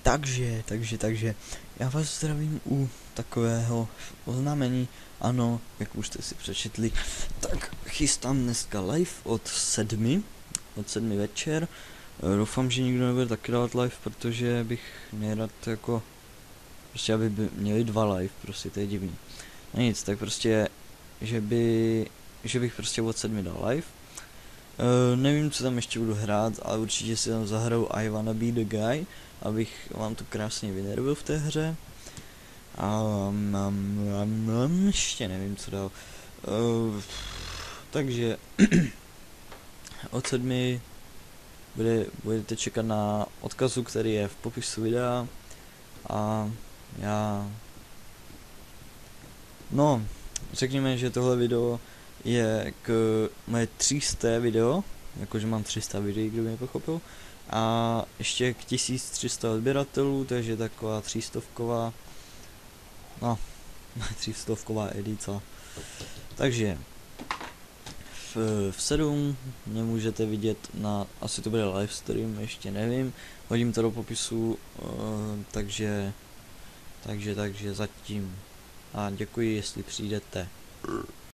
Takže, já vás zdravím u takového oznámení. Ano, jak už jste si přečetli, tak chystám dneska live od 7 večer. Doufám, že nikdo nebude taky dávat live, protože bych nerad jako, prostě aby měli 2 live, prostě to je divný. No nic, tak prostě, že bych prostě od 7 dal live. Nevím, co tam ještě budu hrát, ale určitě si tam zahraju I Wanna Be The Guy, abych vám to krásně vynervil v té hře. A ještě nevím, co dál. Takže od 7 budete čekat na odkazu, který je v popisu videa. A no, řekněme, že tohle video je k moje 300 video, jakože mám 300 videí, kdo by mě pochopil, a ještě k 1300 odběratelů, takže taková 300, no, 300 edice. Takže v 7 mě můžete vidět na, asi to bude livestream, ještě nevím, hodím to do popisu, takže zatím, a děkuji, jestli přijdete.